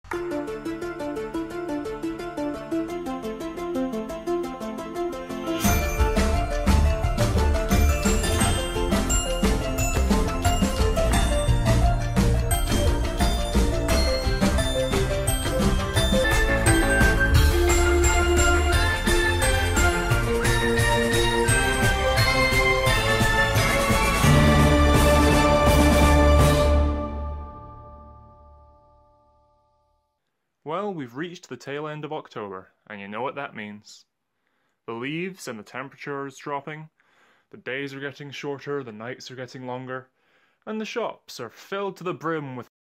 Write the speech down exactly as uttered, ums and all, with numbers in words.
Well, we've reached the tail end of October, and you know what that means. The leaves and the temperature is dropping, the days are getting shorter, the nights are getting longer, and the shops are filled to the brim with